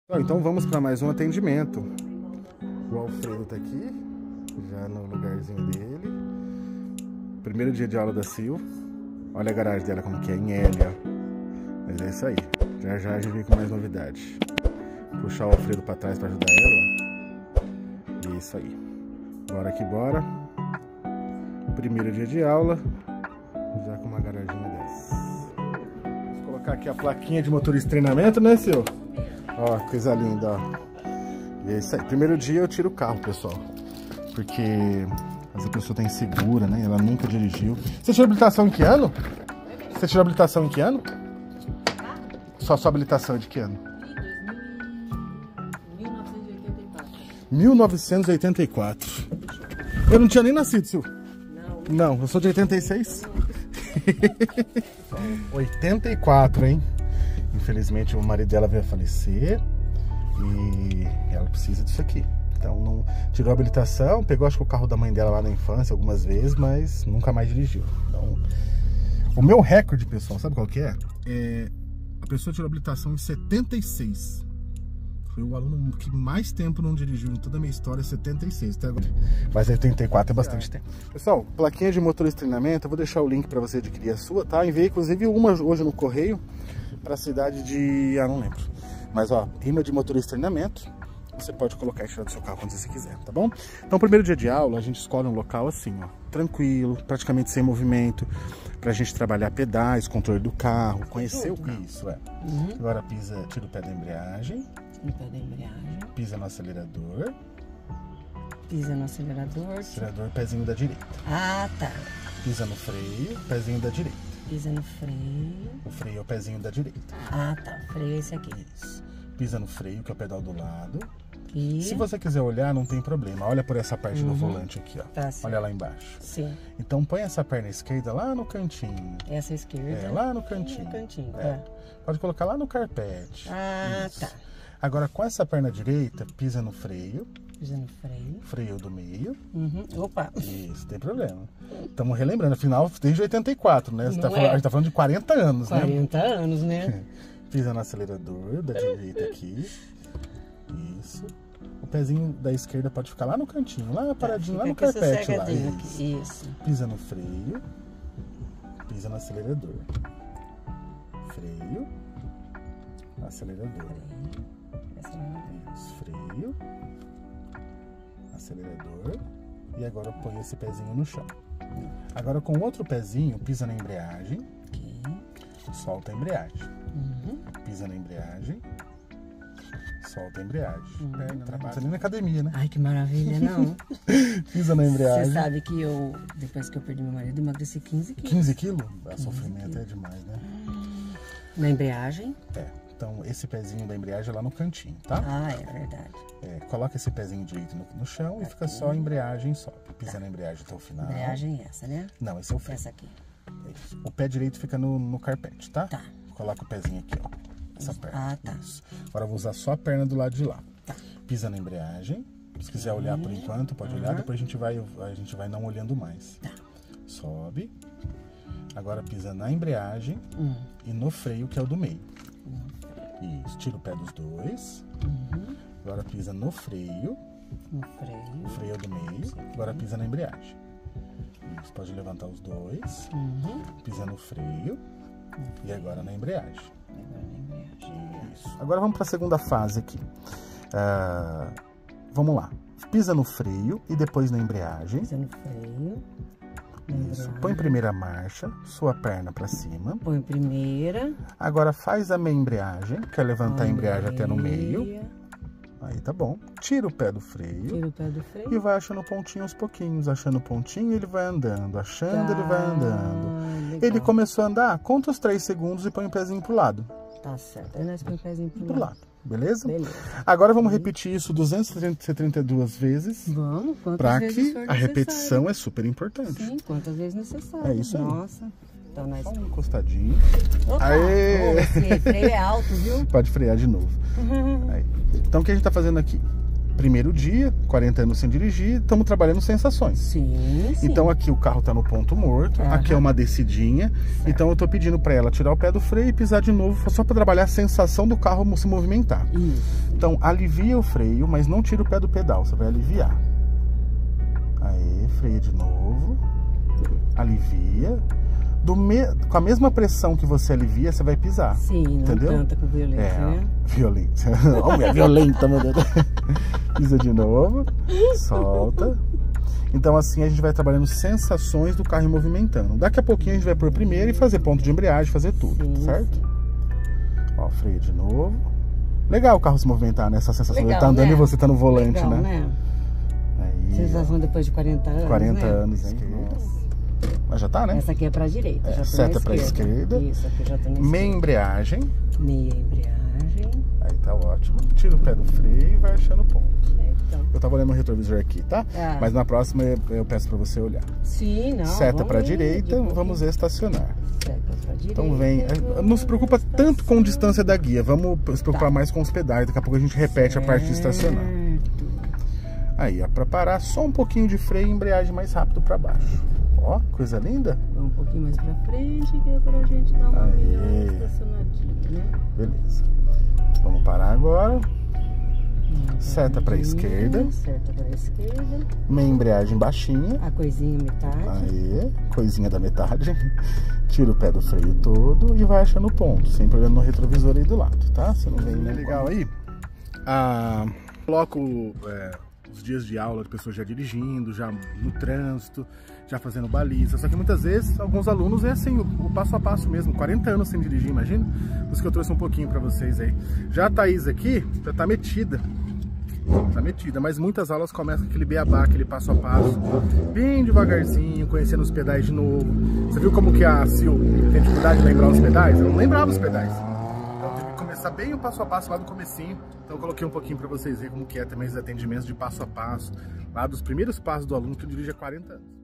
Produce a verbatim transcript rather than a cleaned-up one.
Então vamos para mais um atendimento. O Alfredo tá aqui, já no lugarzinho dele. Primeiro dia de aula da Sil. Olha a garagem dela como que é, em L, ó. Mas é isso aí. Já já a gente vem com mais novidade. Puxar o Alfredo para trás para ajudar ela. E isso aí. Bora que bora. Primeiro dia de aula. Já com uma garaginha dessa. Vou colocar aqui a plaquinha de motorista de treinamento, né, Sil? Ó, coisa linda, ó. E é isso aí. Primeiro dia eu tiro o carro, pessoal. Porque essa pessoa tá insegura, né? Ela nunca dirigiu. Você tirou habilitação em que ano? Você tirou habilitação em que ano? Só sua habilitação é de que ano? mil novecentos e oitenta e quatro. Eu não tinha nem nascido, Sil. Não. Não, eu sou de oitenta e seis. oitenta e quatro, hein? Infelizmente o marido dela veio a falecer e ela precisa disso aqui. Então não tirou a habilitação, pegou acho que o carro da mãe dela lá na infância algumas vezes, mas nunca mais dirigiu. Então, o meu recorde, pessoal, sabe qual que é? É a pessoa tirou a habilitação em setenta e seis. Foi o aluno que mais tempo não dirigiu em toda a minha história, setenta e seis até agora. Mas oitenta e quatro é bastante tempo. Pessoal, plaquinha de motorista de treinamento, eu vou deixar o link para você adquirir a sua, tá? Enviei inclusive uma hoje no correio para a cidade de... ah, não lembro. Mas ó, rima de motorista de treinamento, você pode colocar e tirar do seu carro quando você quiser, tá bom? Então, primeiro dia de aula, a gente escolhe um local assim, ó, tranquilo, praticamente sem movimento, pra gente trabalhar pedais, controle do carro, conhecer o carro. Isso, é. Uhum. Agora pisa, tira o pé da embreagem. No pé da embreagem. Pisa no acelerador. Pisa no acelerador. Acelerador, pezinho da direita. Ah, tá. Pisa no freio, pezinho da direita. Pisa no freio. O freio é o pezinho da direita. Ah, tá. Freio é esse aqui. Isso. Pisa no freio, que é o pedal do lado. E... se você quiser olhar, não tem problema. Olha por essa parte uhum. do volante aqui, ó. Tá certo. Olha lá embaixo. Sim. Então põe essa perna esquerda lá no cantinho. Essa esquerda? É, lá no cantinho. No cantinho, é. tá. Pode colocar lá no carpete. Ah, isso. tá. Agora com essa perna direita, pisa no freio. Pisa no freio. Freio do meio. Uhum. Opa. Isso, tem problema. Estamos relembrando, afinal, desde oitenta e quatro, né? Você tá é. falando, a gente tá falando de quarenta anos, quarenta né? quarenta anos, né? Pisa no acelerador da direita aqui. Isso. O pezinho da esquerda pode ficar lá no cantinho, lá paradinho, tá, lá no carpete lá. Isso. Isso. Pisa no freio. Pisa no acelerador. Freio. Acelerador. Isso, freio. Acelerador. E agora põe esse pezinho no chão. Agora com o outro pezinho, pisa na embreagem. Okay. Solta a embreagem. Uhum. Pisa na embreagem. Solta a embreagem. Uhum. Perna, trabalha ali na academia, né? Ai, que maravilha, não? Pisa na embreagem. Você sabe que eu, depois que eu perdi meu marido, emagreci quinze quilos. quinze quilos? A sofrimento é demais, né? Na embreagem? É. Então, esse pezinho da embreagem é lá no cantinho, tá? Ah, é verdade. É, coloca esse pezinho direito no, no chão aqui. E fica só a embreagem só. Pisa tá. na embreagem até o final. Embreagem essa, né? Não, esse é o freio. Essa aqui. É isso. O pé direito fica no, no carpete, tá? Tá. Coloca o pezinho aqui, ó. Essa perna. Ah, tá. Isso. Agora eu vou usar só a perna do lado de lá. Tá. Pisa na embreagem. Se quiser olhar por enquanto, pode uhum. olhar. Depois a gente vai, a gente vai não olhando mais. Tá. Sobe. Agora pisa na embreagem uhum. e no freio, que é o do meio. Uhum. Isso. Tira o pé dos dois. Uhum. Agora pisa no freio. No freio. O freio é do meio. Sim. Agora pisa na embreagem. Isso. Pode levantar os dois. Uhum. Pisa no freio. Uhum. E agora na embreagem. Agora na embreagem. Isso. Agora vamos para a segunda fase aqui. Uh, vamos lá. Pisa no freio e depois na embreagem. Pisa no freio. Isso. Põe primeira marcha, sua perna para cima. Põe primeira. Agora faz a meia embreagem, que é levantar a, a embreagem até no meio. Aí tá bom. Tira o pé do freio. Tira o pé do freio. E vai achando o pontinho aos pouquinhos. Achando o pontinho, ele vai andando. Achando, tá, ele vai andando. Legal. Ele começou a andar, conta os três segundos e põe o pezinho pro lado. Tá certo. Aí nós põe o pezinho pro, pro lado. lado. Beleza? Beleza. Agora vamos repetir isso duzentas e trinta e duas vezes. Vamos, quantas pra vezes que a repetição é super importante. Sim, quantas vezes necessário. É isso aí. Nossa. Então nós... Só um encostadinho. Opa, Aê! O freio é alto, viu? Pode frear de novo. Aí. Então o que a gente tá fazendo aqui? primeiro dia, quarenta anos sem dirigir, estamos trabalhando sensações. Sim, sim. Então aqui o carro tá no ponto morto, Aham. aqui é uma descidinha, certo. Então eu tô pedindo para ela tirar o pé do freio e pisar de novo, só para trabalhar a sensação do carro se movimentar. Isso. Então alivia o freio, mas não tira o pé do pedal, você vai aliviar. Aí, freia de novo, alivia. Do me... Com a mesma pressão que você alivia, você vai pisar. Sim, não entendeu? tanta com violência, é, né? Violência. Olha, é violenta, meu Deus. Pisa de novo, solta. Então assim a gente vai trabalhando sensações do carro movimentando. Daqui a pouquinho a gente vai pôr primeiro e fazer ponto de embreagem, fazer tudo, sim, certo? Sim. Ó, freio de novo. Legal o carro se movimentar, né? Essa sensação de ele tá andando, né? E você tá no volante, legal, né? né? Aí, sensação depois de quarenta anos, quarenta né? anos, hein? Nossa. Mas já tá, né? Essa aqui é pra direita, é, já tô seta pra esquerda. esquerda. Isso, aqui já tô na meia embreagem. Meia embreagem. Aí tá ótimo. Tira o pé do freio e vai achando o ponto. É, então. Eu tava olhando o retrovisor aqui, tá? Ah. Mas na próxima eu, eu peço pra você olhar. Sim, não. Seta pra direita, vamos estacionar. Seta pra direita. Então vem. Não se preocupa tanto com distância da guia. Vamos se preocupar tá. mais com os pedais. Daqui a pouco a gente repete certo. a parte de estacionar. Aí, ó, pra parar, só um pouquinho de freio e embreagem mais rápido pra baixo. Ó, coisa linda. Um pouquinho mais pra frente, que é pra gente dar uma melhor estacionadinha, né? Beleza. Vamos parar agora. Uma seta pra esquerda. Seta pra esquerda. Meia embreagem baixinha. A coisinha metade. Aí, coisinha da metade. Tira o pé do freio todo e vai achando o ponto. Sempre olhando no retrovisor aí do lado, tá? Você não vem né? Legal aí. Ah, coloco... É, os dias de aula de pessoas já dirigindo, já no trânsito, já fazendo baliza. Só que muitas vezes, alguns alunos é assim, o, o passo a passo mesmo, quarenta anos sem dirigir, imagina? Por isso que eu trouxe um pouquinho pra vocês aí. Já a Thaís aqui, já tá metida. Tá metida, mas muitas aulas começam com aquele beabá, aquele passo a passo, bem devagarzinho, conhecendo os pedais de novo. Você viu como que a Sil tem dificuldade de lembrar os pedais? Eu não lembrava os pedais. Começar bem o passo a passo lá do comecinho. Então eu coloquei um pouquinho para vocês verem como que é também os atendimentos de passo a passo, lá dos primeiros passos do aluno que dirige há quarenta anos.